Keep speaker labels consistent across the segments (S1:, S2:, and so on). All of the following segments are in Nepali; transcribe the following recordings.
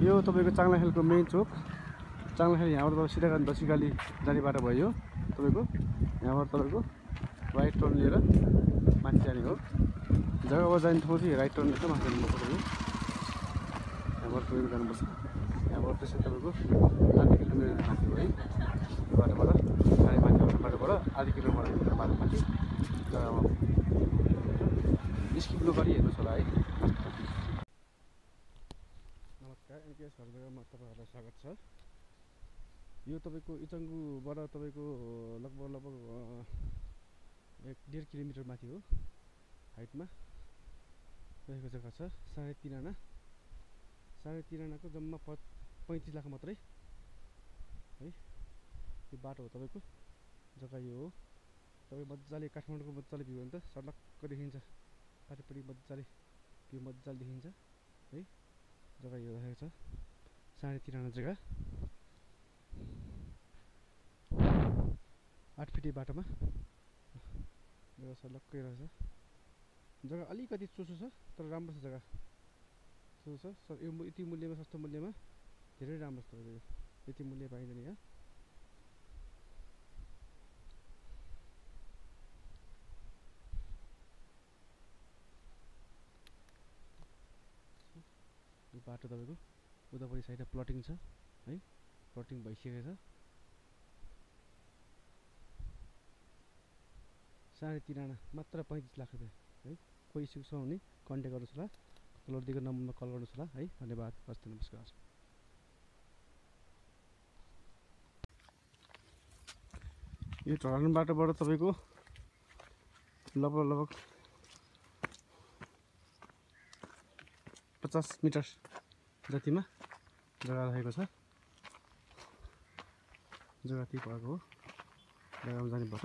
S1: यो तपाईको चाङलाखेलको मेन चोक। चाङलाखेल यहाँबाट तपाईँ सिधा दक्षिणकाली जाने बाटो भयो। तपाईको यहाँबाट तपाईको राइट टर्न लिएर माथि जाने हो। जग्गामा जाने ठाउँ चाहिँ राइट टर्न लिएर माथि जानुपर्छ तपाईको। यहाँबाट तपाईको जानुपर्छ। यहाँबाट त्यसै तपाईको आधी किलोमिटर माथि हो है। बाटोबाट साढे माथि बाटोबाट आधी किलोमिटर माथि जग्गामा स्किप नगरी हेर्नुहोस् होला है। नमस्कार, एनकेएस घर जग्गामा तपाईँहरूलाई स्वागत छ। यो तपाईको इचङ्गुबाट तपाईको लगभग 1.5 किलोमिटर माथि हो हाइटमा रहेको जग्गा छ। साढे तिन आनाको जम्मा 35 लाख मात्रै है। यो बाटो हो तपाईको जग्गा यो हो। तपाईँ मजाले काठमाडौँको मजाले भ्यू भने त सडक्क देखिन्छ। पारिपट्टि मजाले भ्यू मजाले देखिन्छ है। जग्गा यो रहेको छ साढे तिन आना जग्गा 8 फिटे बाटोमा जग्गा सडक्कै रहेछ। जग्गा अलिकति चोसो छ तर राम्रो छ। जग्गा चोसो छ यो यति मूल्यमा, सस्तो मूल्यमा धेरै राम्रो छ। तपाईँको यति मूल्य पाइँदैन यहाँ। यो बाटो तपाईँको उतापट्टि साइडमा प्लटिङ छ है। प्लटिङ भइसकेको छ। साढे तिन आना मात्र 35 लाख रुपियाँ है। कोही इच्छुक छ भने कन्ट्याक्ट गर्नुहोस् होला। तल दिएको नम्बरमा कल गर्नुहोस् होला है। धन्यवाद। हस्त नमस्कार। यो ढलान बाटोबाट तपाईँको लगभग 50 मिटर जतिमा जग्गा रहेको छ। जग्गा त्यही भएको हो। जग्गामा जाने बाटो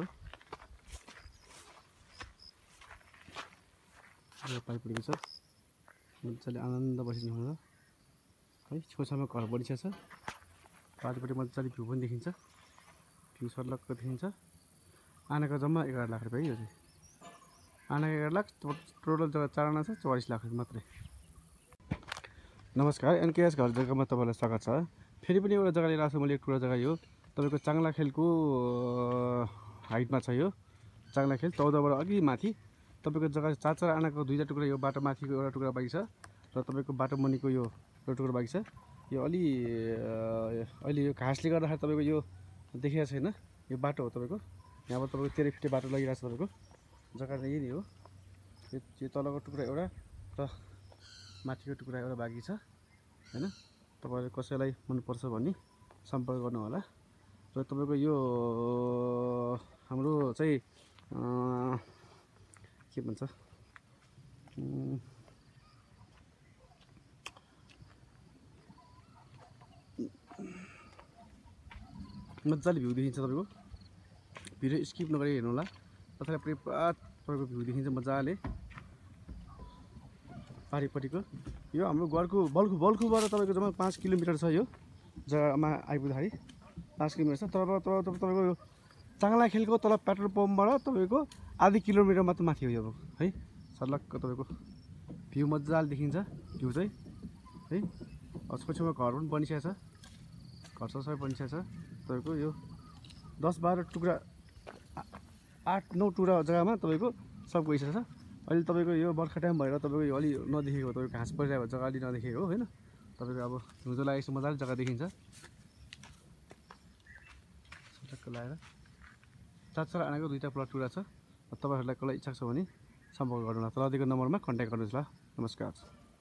S1: पाइपडेको छ। मजाले आनन्द बसिदिनु होला है। छेउछाउमा घर बढिसकेको छ। पारिपट्टि मजाले भ्यू पनि देखिन्छ। भ्यू सडक्क देखिन्छ। आनाको जम्मा 11 लाख रुपियाँ है। यो चाहिँ आनाको 11 लाख, टोटल जग्गा 4 आना छ 44 लाख रुपियाँ मात्रै। नमस्कार, एनकेएस घर जग्गामा तपाईँलाई स्वागत छ। फेरि पनि एउटा जग्गा लिएर आएको छु मैले। एक टुक्रा जग्गा यो तपाईँको चाङलाखेलको हाइटमा छ। यो चाङलाखेल 14बाट अघि माथि तपाईँको जग्गा 4 आनाको 2टा टुक्रा। यो बाटो माथिको एउटा टुक्रा बाँकी छ र तपाईँको बाटो मुनिको यो एउटा टुक्रा बाँकी छ। यो अहिले यो घाँसले गर्दाखेरि तपाईँको यो देखिएको छैन। यो बाटो हो तपाईँको। यहाँबाट तपाईँको 13 फिटे बाटो लगिरहेको छ। तपाईँको जग्गा चाहिँ यही नै हो। यो तलको टुक्रा एउटा र माथिको टुक्रा एउटा बाँकी छ हैन। तपाईँले कसैलाई मनपर्छ भने सम्पर्क गर्नु होला। र तपाईँको यो हाम्रो चाहिँ के भन्छ मजाले भ्यू देखिन्छ। तपाईँको भिडियो स्किप नगरी हेर्नु होला। पछाडि पुरा तपाईँको भ्यू देखिन्छ मजाले। पारिपट्टिको यो हाम्रो घरको बल्खुबाट तपाईँको जम्मा 5 किलोमिटर छ। यो जग्गामा आइपुग्दाखेरि 5 किलोमिटर छ। तपाईँको यो चाङलाखेलको तल पेट्रोल पम्पबाट तपाईँको आधी किलोमिटर मात्र माथि हो यो है। सडक्क तपाईँको भ्यू मजाले देखिन्छ। भ्यू चाहिँ है छेउछाउमा घर पनि बनिसकेको छ। घर सबै बनिसकेको छ। तपाईँको यो 10-12 टुक्रा 8-9 टुक्रा जग्गामा तपाईँको सब गइसकेको छ। अहिले तपाईँको यो बर्खा टाइम भएर तपाईँको यो अलि नदेखेको, तपाईँको घाँस परिरहेको जग्गा अलि नदेखेको हो हैन। तपाईँको अब हिउँदो लागेपछि मजाले जग्गा देखिन्छ। सडक्क लगाएर 4 आनाको 2टा प्लट टुक्रा छ। तपाईँहरूलाई कसलाई इच्छा छ भने सम्पर्क गर्नु होला। तल दिएको नम्बरमा कन्ट्याक्ट गर्नुहोस् ल। नमस्कार।